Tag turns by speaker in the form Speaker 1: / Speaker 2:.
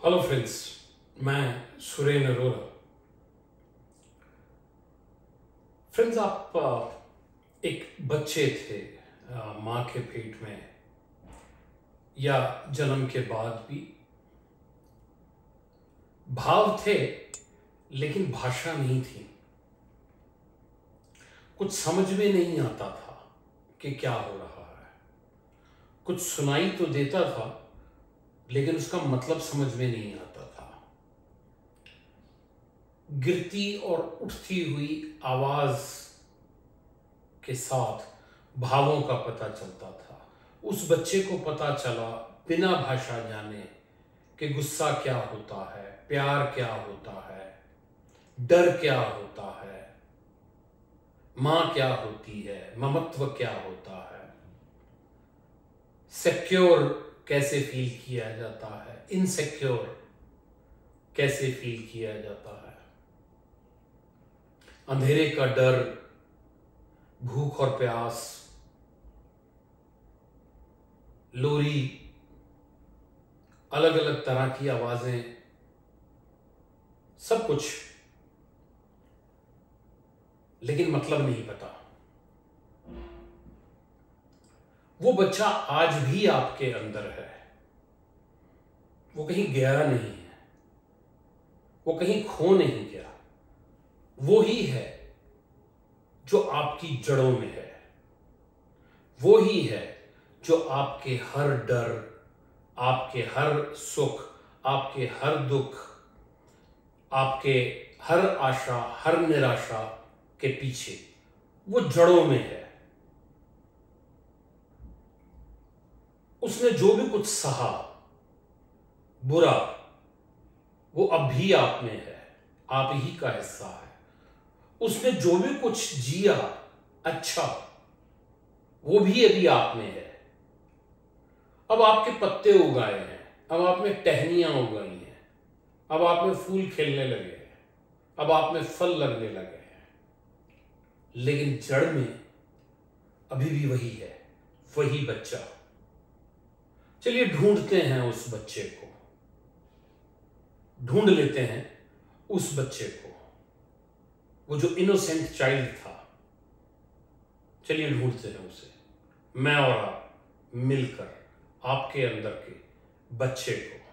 Speaker 1: Hello friends, मैं Suren Arora. Friends, आप एक बच्चे थे माँ के पेट में या जन्म के बाद भी। भाव थे लेकिन भाषा नहीं थी। कुछ समझ में नहीं आता था कि क्या हो रहा है। कुछ सुनाई तो देता था लेकिन उसका मतलब समझ में नहीं आता था। गिरती और उठती हुई आवाज के साथ भावों का पता चलता था। उस बच्चे को पता चला बिना भाषा जाने कि गुस्सा क्या होता है, प्यार क्या होता है, डर क्या होता है, मां क्या होती है, ममत्व क्या होता है, सिक्योर कैसे फील किया जाता है, इनसिक्योर कैसे फील किया जाता है, अंधेरे का डर, भूख और प्यास, लोरी, अलग अलग तरह की आवाजें, सब कुछ, लेकिन मतलब नहीं पता। वो बच्चा आज भी आपके अंदर है। वो कहीं गया नहीं है, वो कहीं खो नहीं गया। वो ही है जो आपकी जड़ों में है। वो ही है जो आपके हर डर, आपके हर सुख, आपके हर दुख, आपके हर आशा, हर निराशा के पीछे वो जड़ों में है। उसने जो भी कुछ सहा बुरा, वो अब भी आप में है, आप ही का हिस्सा है। उसने जो भी कुछ जिया अच्छा, वो भी अभी आप में है। अब आपके पत्ते उगाए हैं, अब आप में टहनियां उगाई हैं, अब आप में फूल खिलने लगे हैं, अब आप में फल लगने लगे हैं, लेकिन जड़ में अभी भी वही है, वही बच्चा। चलिए ढूंढते हैं उस बच्चे को, ढूंढ लेते हैं उस बच्चे को, वो जो इनोसेंट चाइल्ड था। चलिए ढूंढते हैं उसे, मैं और आप मिलकर, आपके अंदर के बच्चे को।